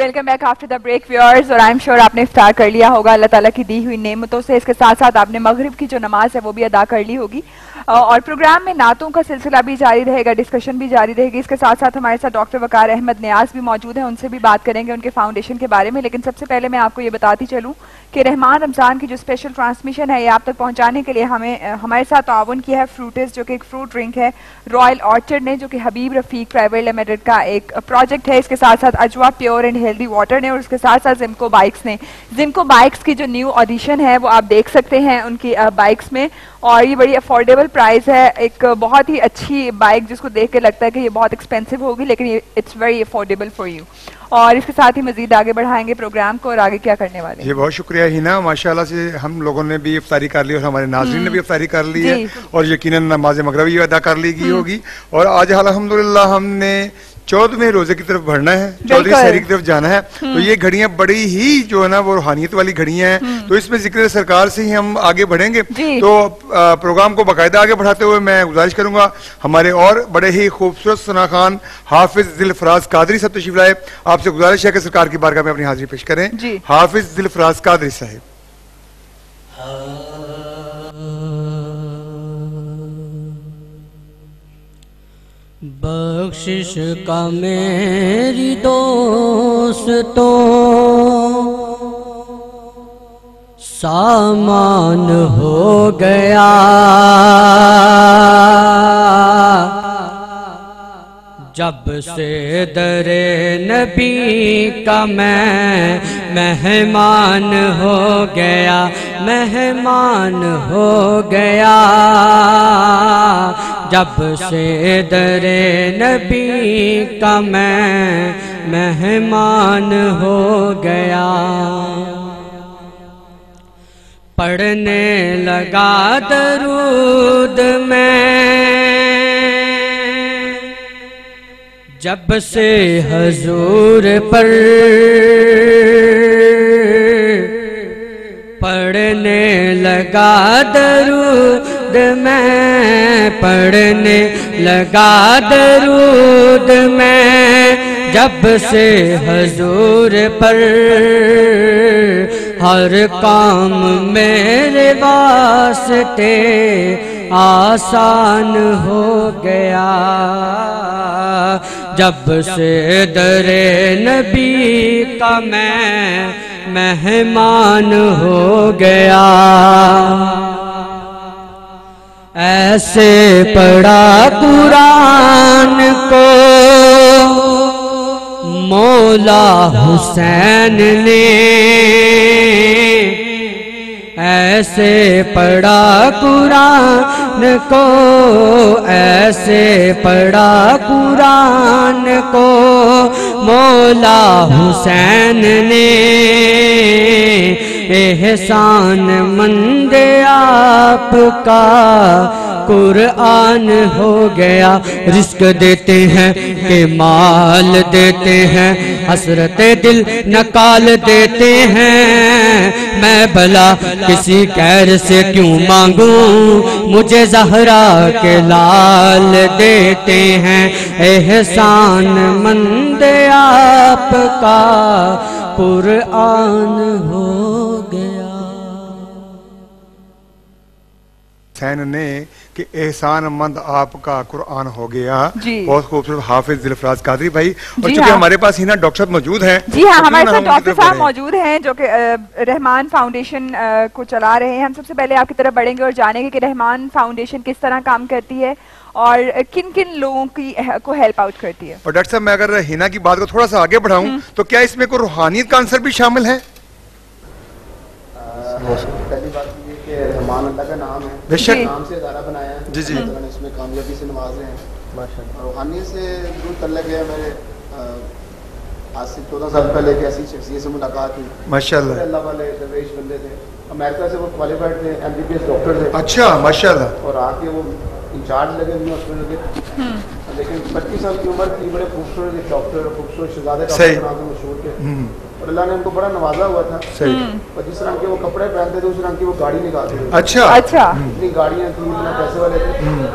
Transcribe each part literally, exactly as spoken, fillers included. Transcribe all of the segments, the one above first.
Welcome back after the break viewers. और I am sure आपने इफ्तार कर लिया होगा अल्लाह ताला की दी हुई नेमतों से। इसके साथ साथ आपने मगरिब की जो नमाज है वो भी अदा कर ली होगी और प्रोग्राम में नातों का सिलसिला भी जारी रहेगा, डिस्कशन भी जारी रहेगी। इसके साथ साथ हमारे साथ डॉक्टर वकार अहमद नियाज भी मौजूद हैं, उनसे भी बात करेंगे उनके फाउंडेशन के बारे में। लेकिन सबसे पहले मैं आपको ये बताती चलूँ कि रहमान रमज़ान की जो स्पेशल ट्रांसमिशन है ये आप तक पहुंचाने के लिए हमें हमारे साथ ताउन किया है फ्रूटिस, जो कि एक फ्रूट ड्रिंक है, रॉयल ऑर्चर्ड ने, जो कि हबीब रफीक प्राइवेट लिमिटेड का एक प्रोजेक्ट है। इसके साथ साथ Ajwa pure and healthy water ने, और उसके साथ साथ जिमको बाइक्स ने। जिमको बाइक्स की जो न्यू ऑडिशन है वो आप देख सकते हैं उनकी बाइक्स में, और ये बड़ी अफोर्डेबल प्राइस है। एक बहुत ही अच्छी बाइक जिसको देख के लगता है कि ये बहुत एक्सपेंसिव होगी, लेकिन it's very affordable for you. और इसके साथ ही मजीद आगे बढ़ाएंगे प्रोग्राम को, और आगे क्या करने वाले हैं। जी बहुत शुक्रिया हिना, माशाल्लाह से हम लोगों ने भी इफ्तारी कर ली और हमारे नाज़रीन ने भी इफ्तारी कर ली है, और यकीनन नमाज मगरिब अदा कर ली गई होगी। और आज अल्हम्दुलिल्लाह हमने चौदहवें रोजे की तरफ बढ़ना है, चौदहवीं सहरी की तरफ जाना है। तो ये घड़ियां बड़ी ही जो है ना वो रूहानियत वाली घड़ियां हैं, तो इसमें जिक्र सरकार से ही हम आगे बढ़ेंगे। तो प्रोग्राम को बाकायदा आगे बढ़ाते हुए मैं गुजारिश करूंगा हमारे और बड़े ही खूबसूरत सना खान हाफिज दिलफराज कादरी साहब तशरीफ लाए। आपसे गुजारिश है कि सरकार की बारगाह में अपनी हाजिरी पेश करें। हाफिज दिलफराज कादरी साहब। बख्शिश का मेरी दोस्तों सामान हो गया, जब से दरे नबी का मैं मेहमान हो गया, मेहमान हो गया, जब से दरे नबी का मैं मेहमान हो गया। पढ़ने लगा दरूद में जब से हजूर पर, पढ़ने लगा दरूद में, पढ़ने लगा दरूद में जब से हजूर पर, हर काम मेरे वास्ते आसान हो गया, जब से दरे नबी का मैं मेहमान हो गया। ऐसे पढ़ा कुरान को मौला हुसैन ने, ऐसे पढ़ा कुरान को, ऐसे पढ़ा कुरान को मौला हुसैन ने, एहसान मंद आपका कुरान हो गया। रिस्क देते हैं कि माल देते हैं, हसरत दिल नकाल देते हैं, मैं भला किसी कैर से क्यों मांगूं, मुझे ज़हरा के लाल देते हैं, एहसान मंद आपका कुरान हो गया। हुसैन ने कि एहसान मंद आपका कुरान हो गया। बहुत खूबसूरत हाफिज दिलफराज कादरी भाई। और चूंकि हाँ। हमारे पास हिना डॉक्टर साहब मौजूद हैं, जी हाँ, हमारे साथ डॉक्टर साहब मौजूद हैं जो कि रहमान फाउंडेशन को चला रहे हैं। हम सबसे पहले आपकी तरफ बढ़ेंगे और जानेंगे कि रहमान फाउंडेशन किस तरह काम करती है और किन किन लोगों की को हेल्प आउट करती है। और डॉक्टर साहब मैं अगर हिना की बात को थोड़ा सा आगे बढ़ाऊं तो क्या इसमें कोई रूहानियत का आंसर भी शामिल है? पहली बात ये कि रहमान अल्लाह का नाम है, बेशक नाम से इदारा बनाया है जी जी, इसमें कामयाबी से नवाज रहे हैं माशाअल्लाह। रूहानियत से जरूर तल्लक है। मेरे आज से चौदह साल पहले एक ऐसी शख्सियत से मुलाकात हुई माशाअल्लाह। अल्लाह वाले दरवेश बंदे थे, अमेरिका से वो क्वालिफाइड थे, एमबीबीएस डॉक्टर थे। अच्छा माशाअल्लाह। और आके वो इंचार्ज लगे हुए हॉस्पिटल के, लेकिन पच्चीस साल की उम्र थी, बड़े खूबसूरत एक डॉक्टर, खूबसूरत शहजादे डॉक्टर नाम से मशहूर थे। और अल्लाह ने उनको बड़ा नवाजा हुआ था। सही। और जिस रंग के वो कपड़े पहनते थे उस रंग की वो गाड़ी निकालते थे। अच्छा अच्छा। इतनी गाड़ियाँ थी, इतने पैसे वाले थे।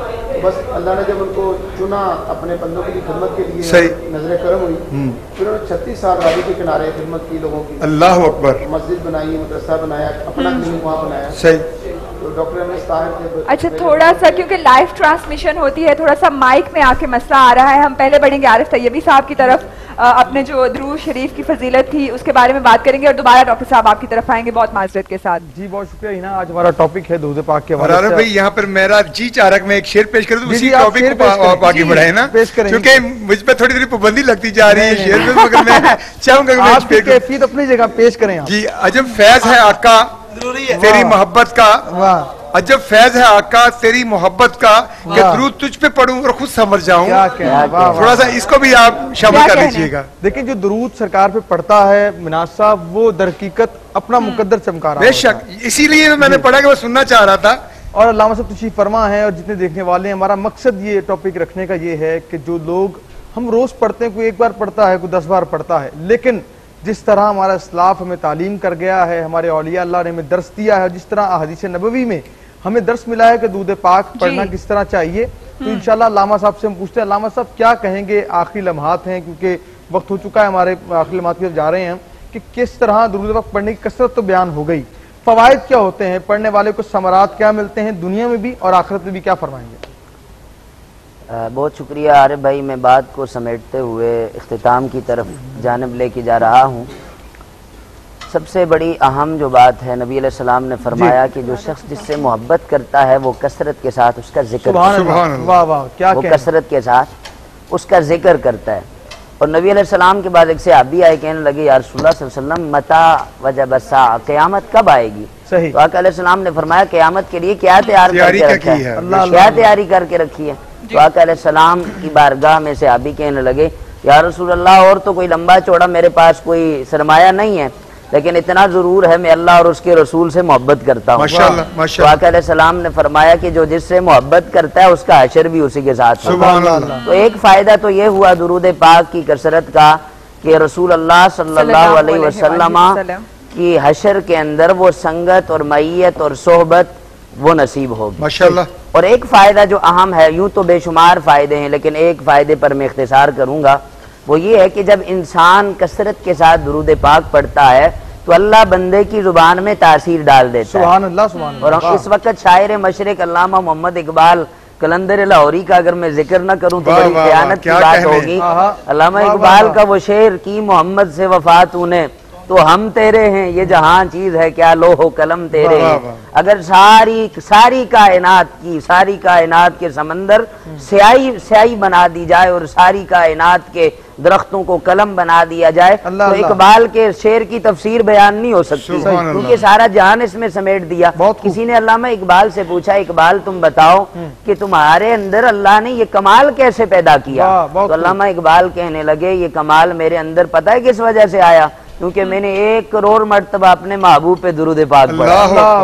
बस अल्लाह ने जब उनको चुना अपने बंदों की खिदमत के लिए, सही नजर करम हुई, फिर उन्होंने छत्तीस साल रावी के किनारे खिदमत की लोगों की, अल्लाह अकबर, मस्जिद बनाई, मदरसा बनाया, अपना क्लिनिक वहाँ बनाया। सही। तो डॉक्टर एम एस ताहिर थे। अच्छा, थोड़ा सा क्योंकि लाइव ट्रांसमिशन होती है, थोड़ा सा माइक में आके मसला आ रहा है। हम पहले बढ़ेंगे आरिफ तैयबी साहब की तरफ, आ, अपने जो दुरूद शरीफ की फजीलत थी उसके बारे में बात करेंगे, और दोबारा डॉक्टर साहब आपकी तरफ आएंगे बहुत माजरत के साथ। जी बहुत शुक्रिया हिना, आज हमारा टॉपिक है दुरूद पाक के और आरिफ भाई यहाँ पर मेरा जी चाह रहा है मैं एक शेर पेश करूँ, उसी टॉपिक को आप आगे बढ़ाए ना, क्योंकि मुझ पर थोड़ी थोड़ी पाबंदी लगती जा रही है शेर पे, मगर मैं चाहूंगा कैफियत अपनी जगह पेश करें जी। अजब फैज है आका तेरी मोहब्बत का, अजब फैज है आका तेरी मोहब्बत का, कि दुरूद तुझ पे पढ़ूं और खुद समझ जाऊं। थोड़ा सा इसको भी आप शामिल कर लीजिएगा। देखिए जो दुरूद सरकार पे पढ़ता है मिनाज साहब, वो दरकीकत अपना मुकद्दर चमका रहा है। बेशक, इसीलिए मैंने पढ़ा कि मैं सुनना चाह रहा था। और अल्लामा साहब तशरीफ फरमा है, और जितने देखने वाले हैं, हमारा मकसद ये टॉपिक रखने का ये है कि जो लोग हम रोज पढ़ते हैं, कोई एक बार पढ़ता है, कोई दस बार पढ़ता है, लेकिन जिस तरह हमारा इस्लाफ हमें तालीम कर गया है, हमारे औलिया अल्लाह ने हमें दर्स दिया है, जिस तरह अहदीस नबवी में हमें दर्स मिला है कि दूध पाक पढ़ना किस तरह चाहिए, तो इंशाल्लाह अल्लामा साहब से हम पूछते हैं, अल्लामा साहब क्या कहेंगे, आखिरी लम्हात हैं क्योंकि वक्त हो चुका है, हमारे आखिरी लम्हात की तरफ जा रहे हैं, कि किस तरह दूध पाक पढ़ने की कसरत तो बयान हो गई, फवायद क्या होते हैं, पढ़ने वाले को समरात क्या मिलते हैं दुनिया में भी और आखिरत में भी, क्या फरमाएंगे? बहुत शुक्रिया आरिफ भाई, मैं बात को समेटते हुए इख्तिताम की तरफ जानिब लेके जा रहा हूँ। सबसे बड़ी अहम जो बात है, नबी अलैहि सलाम ने फरमाया कि जो शख्स जिससे मोहब्बत करता है वो कसरत के साथ उसका जिक्र वाह वाह क्या वो कसरत के साथ उसका जिक्र करता है। और नबी अलैहि सलाम के बाद एक सहाबी आए, कहने लगे या रसूलुल्लाह सल्लल्लाहु अलैहि वसल्लम मता वजब अस्सा, क़यामत कब आएगी? सही। तो आका अलैहि सलाम ने फरमाया क़यामत के लिए क्या तैयार करके रखा है, क्या तैयारी करके रखी है? तो आका अलैहि सलाम की बारगाह में सहाबी कहने लगे या रसूलल्लाह, और तो कोई लंबा चौड़ा मेरे पास कोई सरमाया नहीं है, लेकिन इतना जरूर है मैं अल्लाह और उसके रसूल से मोहब्बत करता हूँ। तो आका अलैहि सलाम ने फरमाया कि जो जिससे मोहब्बत करता है उसका हशर भी उसी के साथ होगा। तो एक फायदा तो ये हुआ दुरूद पाक की कसरत का कि रसूल अल्लाह सल्लल्लाहु अलैहि वसल्लम की हशर के अंदर वो संगत और मईयत और सोहबत वो नसीब होगी माशाअल्लाह। और एक फायदा जो अहम है, यूं तो बेशुमार फायदे हैं, लेकिन एक फायदे पर मैं इख्तिसार करूंगा, वो ये है कि जब इंसान कसरत के साथ दुरूद पाक पढ़ता है तो अल्लाह बंदे की जुबान में तासीर डाल देता सुभान अल्लाह, सुभान और अल्लाह। इस वक्त शायर मशरिक अल्लामा मोहम्मद इकबाल कलंदर लाहौरी का अगर मैं जिक्र न करूं तो बड़ी खयानत की बात होगी। अल्लामा इकबाल का वो शेर की मोहम्मद से वफा तूने तो हम तेरे हैं, ये जहां चीज है क्या लोहो कलम तेरे हैं। अगर सारी सारी कायनात की सारी कायनात के समंदर स्याही स्याही बना दी जाए और सारी कायनात के दरख्तों को कलम बना दिया जाए तो इकबाल के शेर की तफसीर बयान नहीं हो सकती, क्योंकि सारा जहान इसमें समेट दिया। किसी ने अल्लामा इकबाल से पूछा, इकबाल तुम बताओ कि तुम्हारे अंदर अल्लाह ने ये कमाल कैसे पैदा किया? तो अल्लामा इकबाल कहने लगे ये कमाल मेरे अंदर पता है किस वजह से आया, क्योंकि मैंने एक करोड़ मर्तबा अपने महबूब पे दुरूद पाक पढ़ा।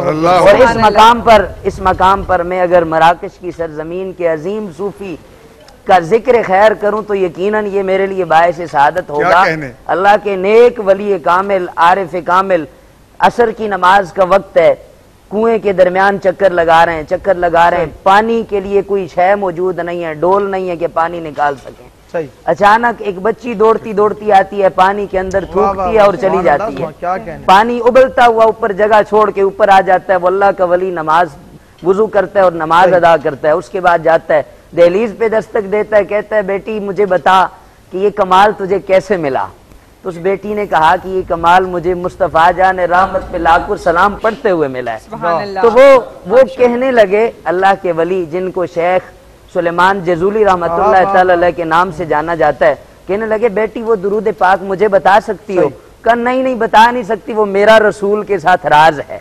और इस मकाम पर इस मकाम पर मैं अगर मराकश की सरजमीन के अजीम सूफी का जिक्र खैर करूं तो यकीनन ये मेरे लिए बायस सआदत होगा। अल्लाह के नेक वली कामिल आरिफ कामिल, असर की नमाज का वक्त है, कुएं के दरमियान चक्कर लगा रहे हैं चक्कर लगा रहे हैं पानी के लिए कोई शय मौजूद नहीं है, डोल नहीं है कि पानी निकाल सकें। अचानक एक बच्ची दौड़ती दौड़ती आती है, पानी के अंदर थूकती है और चली जाती है। पानी उबलता हुआ ऊपर जगह छोड़ के ऊपर आ जाता है। वो अल्लाह का वली नमाज वुजू करता है और नमाज अदा करता है। उसके बाद जाता है, दहलीज पे दस्तक देता है, कहता है बेटी मुझे बता कि ये कमाल तुझे कैसे मिला? तो उस बेटी ने कहा कि ये कमाल मुझे मुस्तफा जान रहमत पे लाखों सलाम पढ़ते हुए मिला है। तो वो वो कहने लगे, अल्लाह के वली जिनको शेख सुलेमान जजूली रहमतुल्लाह तआला अलैह के नाम से जाना जाता है, कहने लगे बेटी वो दुरूद पाक मुझे बता सकती हो? कहा नहीं नहीं बता नहीं सकती, वो मेरा रसूल के साथ राज है।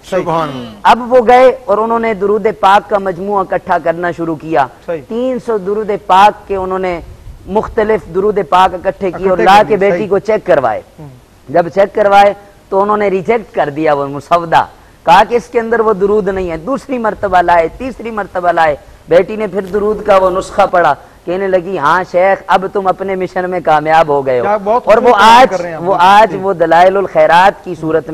अब वो गए और उन्होंने दुरूद पाक का मजमुआ इकट्ठा करना शुरू किया। तीन सौ दुरूद पाक के उन्होंने मुख्तलिफ दुरूद पाक इकट्ठे किए और ला के बेटी को चेक करवाए। जब चेक करवाए तो उन्होंने रिजेक्ट कर दिया वो मुसवदा, कहा कि इसके अंदर वो दुरूद नहीं है। दूसरी मर्तबा लाए, तीसरी मर्तबा लाए, बेटी ने फिर दुरूद का वो नुस्खा पढ़ा, कहने लगी हाँ शेख अब तुम अपने मिशन में कामयाब हो गए हो। और वो आज वो आज वो दलाइलुल खैरात की सूरत में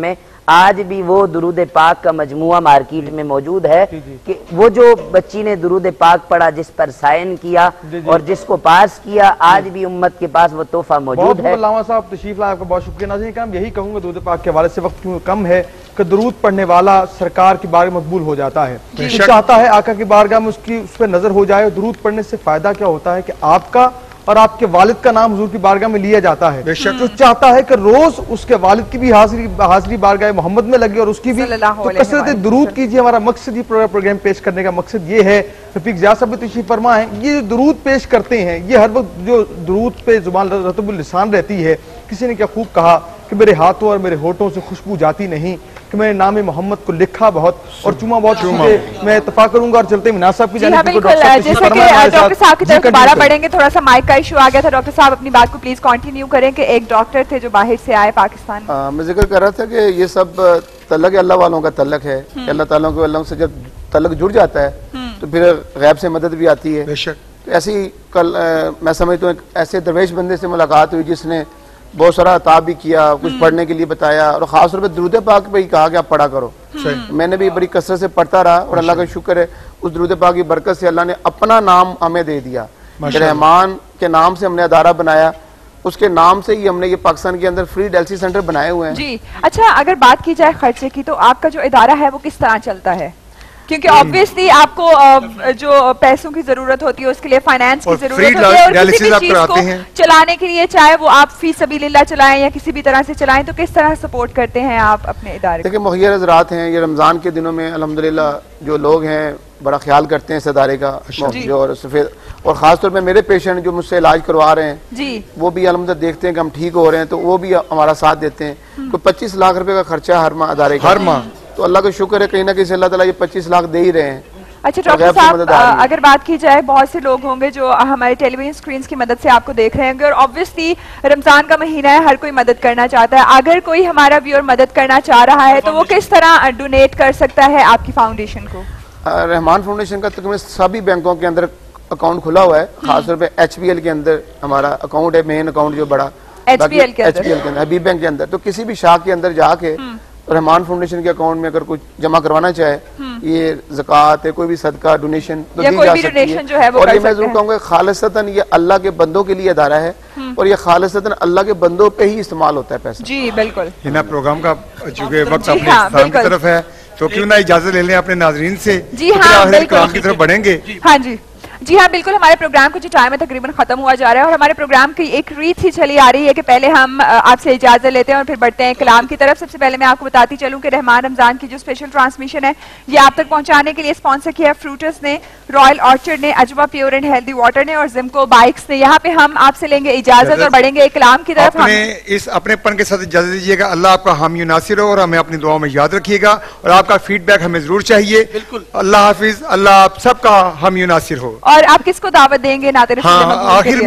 आज भी वो दुरूद पाक का मजमुआ मार्केट में मौजूद है कि वो जो बच्ची ने दुरूद पाक पढ़ा, जिस पर साइन किया और जिसको पास किया, आज भी उम्मत के पास वो तोहफा मौजूद है। अल्लामा साहब तशरीफ लाए, आपका बहुत शुक्रिया। नाज़रीन हम यही कहूँगा दुरूद पाक के हवाले से, वक्त क्यों कम है कि दुरूद पढ़ने वाला सरकार की बारगाह मकबूल हो जाता है। जो चाहता है आका की बारगाह में उसकी उस पर नजर हो जाए। दुरूद पढ़ने से फायदा क्या होता है कि आपका और आपके वालिद का नाम हुजूर की बारगाह में लिया जाता है। जो चाहता है कि रोज उसके वालिद की भी हाजिरी हाजिरी बारगाह मोहम्मद में लगे और उसकी भी, तो कसरत दुरूद कीजिए। हमारा मकसद, ये प्रोग्राम पेश करने का मकसद ये है। रफीक ज़िया साहब तशरीफ फरमा है, ये दुरूद पेश करते हैं, ये हर वक्त जो दुरूद पे जुबान रतबुल लिसान रहती है। किसी ने क्या खूब कहा कि मेरे हाथों और मेरे होठों से खुशबू जाती नहीं, कि मैंने नाम मोहम्मद को लिखा बहुत और चुमा बहुत। मैं इत्तफाक करूंगा और चलते मुनासिब की जानिब। जैसे कि डॉक्टर साहब की तरफ दोबारा बढ़ेंगे, थोड़ा सा माइक का इशू आ गया था। डॉक्टर साहब अपनी बात को प्लीज कंटिन्यू करें कि एक डॉक्टर थे जो बाहर से आए पाकिस्तान में। मैं जिक्र कर रहा था कि ये सब तलक अल्लाह वालों का तलक है। अल्लाह ताला के अल्लाह से जब तलक जुड़ जाता है तो फिर गैब से मदद भी आती है। तो ऐसी कल मैं समझता हूँ ऐसे दरवेश बंदे से मुलाकात हुई जिसने बहुत सारा अताब भी किया, कुछ पढ़ने के लिए बताया और खास तौर पर दुरूद पाक पे ही कहा कि आप पढ़ा करो। मैंने भी बड़ी कसरत से पढ़ता रहा और अल्लाह का शुक्र है उस दुरूद पाक की बरकत से अल्लाह ने अपना नाम हमें दे दिया। रहमान के नाम से हमने अदारा बनाया, उसके नाम से ही हमने ये पाकिस्तान के अंदर फ्री डायलिसिस सेंटर बनाए हुए हैं। जी अच्छा, अगर बात की जाए खर्चे की, तो आपका जो इदारा है वो किस तरह चलता है? क्योंकि ऑब्वियसली आपको जो पैसों की जरूरत होती है उसके लिए फाइनेंस की जरूरत होती है और किसी भी चीज को चलाने के लिए, चाहे वो आप फी सबीलिल्लाह चलाएं या किसी भी तरह से चलाएं, तो किस तरह सपोर्ट करते हैं आप अपने इदारे? देखिए मुहैया हज़रात हैं, ये रमजान के दिनों में अल्हम्दुलिल्लाह जो लोग हैं बड़ा ख्याल करते हैं इस इदारे का। और सफेद और खास तौर पर मेरे पेशेंट जो मुझसे इलाज करवा रहे हैं जी, वो भी अल्हम्दुलिल्लाह देखते हैं कि हम ठीक हो रहे हैं तो वो भी हमारा साथ देते हैं। कोई पच्चीस लाख रुपए का खर्चा हर माह अदारे का, हर माह। तो अल्लाह का शुक्र है कहीं ना कहीं अल्लाह ताला ये पच्चीस लाख दे ही रहे हैं। अच्छा डॉक्टर साहब, अगर बात की जाए, बहुत से लोग होंगे जो हमारे टेलीविजन स्क्रीन की मदद से आपको देख रहे होंगे और ऑब्वियसली रमजान का महीना है, हर कोई मदद करना चाहता है। अगर कोई हमारा व्यूअर मदद करना चाह रहा है तो वो किस तरह डोनेट कर सकता है आपकी फाउंडेशन को? रहमान फाउंडेशन का तकरीबन सभी बैंकों के अंदर अकाउंट खुला हुआ है। खासतौर पर एच पी एल के अंदर हमारा अकाउंट है, मेन अकाउंट जो बड़ा एच पी एल के अंदर, हबीब बैंक के अंदर। तो किसी भी शाख के अंदर जाके रहमान फाउंडेशन के अकाउंट में अगर कुछ जमा करवाना चाहे, ये ज़कात है, कोई भी सदका डोनेशन तो दी जा सकती है। जो है वो और ये मैं जरूर कहूँगा खालिसतन ये अल्लाह के बंदों के लिए अदारा है और ये खालिसतन अल्लाह के बंदों पे ही इस्तेमाल होता है पैसा। जी बिल्कुल। इना प्रोग्राम का चूंकि वक्त अपने इस्लाम की तरफ है तो क्यों ना इजाजत ले लें अपने नाजरीन से। जी हाँ, बिल्कुल की तरफ बढ़ेंगे। हाँ जी जी हाँ बिल्कुल, हमारे प्रोग्राम को जो टाइम है तकरीबन खत्म हुआ जा रहा है और हमारे प्रोग्राम की एक रीत ही चली आ रही है कि पहले हम आपसे इजाजत लेते हैं और फिर बढ़ते हैं कलाम की तरफ। सबसे पहले मैं आपको बताती चलूं कि रहमान रमजान की जो स्पेशल ट्रांसमिशन है ये आप तक पहुंचाने के लिए स्पॉन्सर किया फ्रूटस ने, रॉयल ऑर्चर्ड ने, Ajwa pure and healthy water ने और जिमको बाइक्स ने। यहाँ पे हम आपसे लेंगे इजाजत और बढ़ेंगे कलाम की तरफ। अपने इस अपनेपन के साथ इजाजत दीजिएगा। अल्लाह आपका हामी नासिर हो और हमें अपनी दुआओं में याद रखिएगा और आपका फीडबैक हमें जरूर चाहिए। अल्लाह हाफिज, अल्लाह आप सबका हामी नासिर हो। और आप किसको दावत देंगे नाते? हाँ, आखिर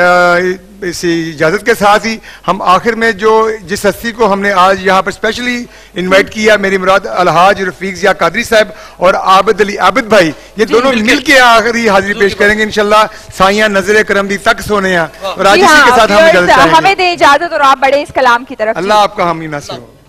में इसी इजाजत के साथ ही हम आखिर में जो जिस हस्ती को हमने आज यहाँ पर स्पेशली इनवाइट किया, मेरी मुराद अलहाज रफीक ज़िया कादरी साहब और आबिद अली आबिद भाई, ये दोनों मिलके आखिरी हाजिरी पेश करेंगे इंशाल्लाह। साइया नजरे करम दी तक सोने और आज इसी के साथ हम इजाजत चाहेंगे। हमें दे इजाजत और आप बढ़े इस कलाम की तरफ। अल्लाह आपका हामी नासिर हो।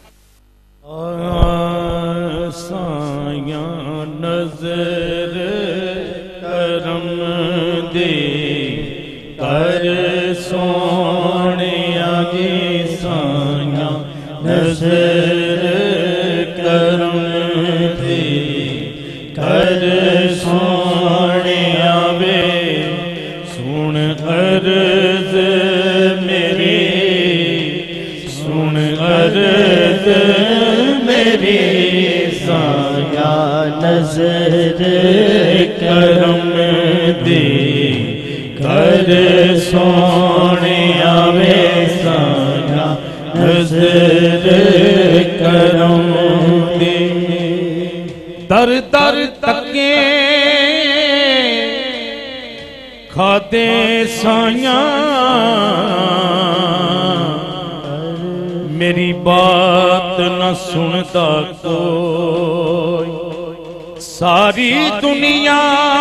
साइया नजर करम दे कर सोने आगे साया नजर करम दे कर सोने आवे सुन अर्ज मेरी, सुन अर्ज मेरी साया नजर करम दे कर सोने आवे साया नजर करम दे। दर दर तके खादे साया मेरी बात न सुनता कोई, सारी दुनिया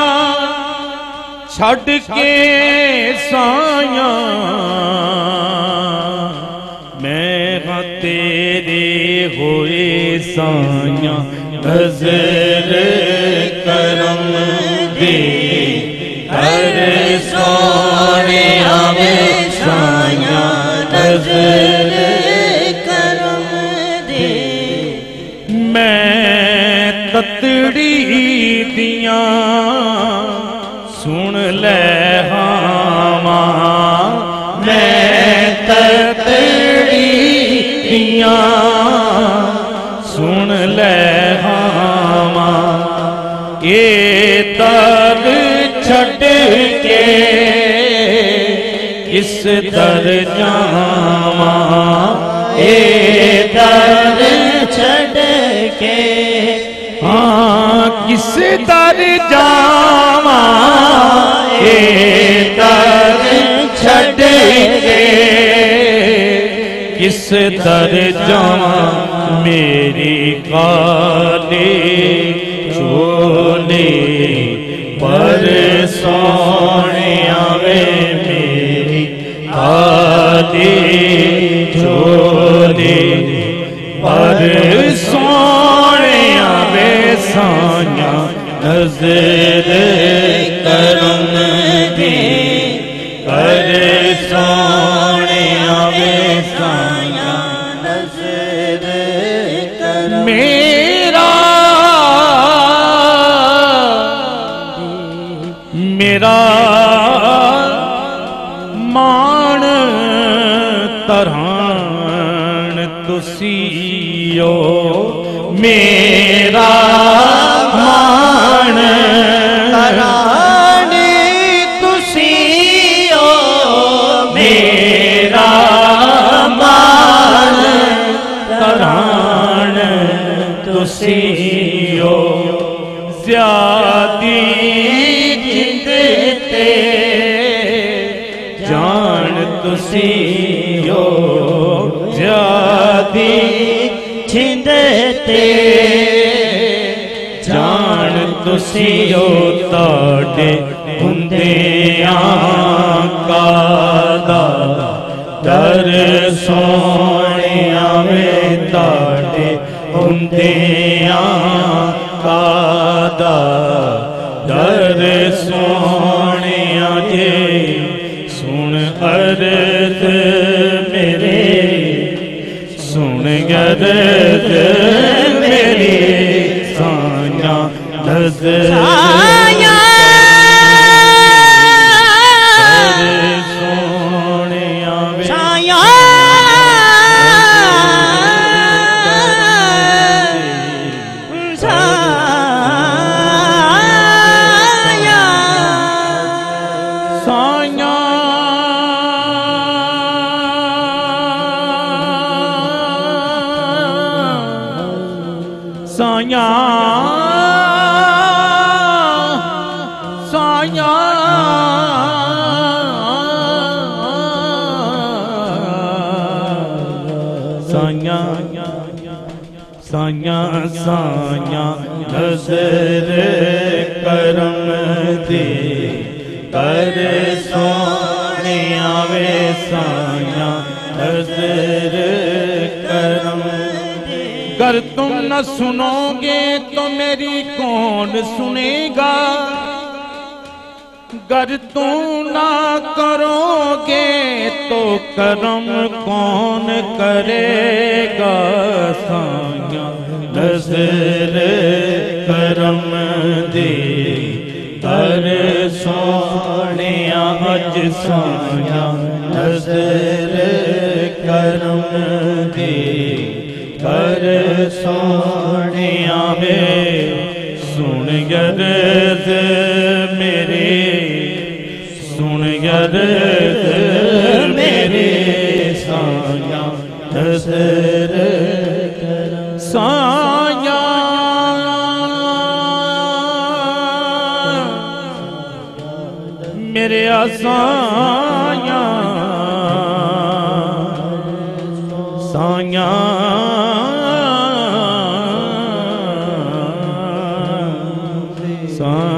छड़ के साया मैं हाँ तेरे होए साया नजर करम दे कर सोने आवे साया नजर करम दे। मैं ततड़ी दिया सुन ले हावा मैं ततड़ी दिया सुन ले हावा ए दर छड़ के किस दर जावा ए दर छड़ के हाँ किस दर जावा ए दर छड़ के किस दर जावा मेरी काली चोली पर सोने आवे मेरी काली चोली पर सोने आवे साया नजर करम दे कर सोने आवे साया नजर करम मेरा मेरा मान तरान तुसियो मेरा मान तरान तुसियो मेरा मान तरान तुसियो ज्यादी जान तुसियो ज्यादी छिंदते जान तुसियो ताड़े हुंदियां कादा दर सोने आवे ताड़े हुंदियां कादा दर सोने आजे सुन अर्ज मेरे सुन अर्ज मेरे साया नजर साया सोने आवे साया साया साया साया साया साया नजर करम दे कर सोने आवे साया नजर करम अगर तुम न सुनोगे तो मेरी कौन सुनेगा अगर तुम ना करोगे तो करम कौन करेगा साया नजर करम दे कर सोने अज साया नजर करम दे कर सोने आवे सुन गर्द मेरे सुन गर्द मेरे साया नजर साया मेरे साया साया सा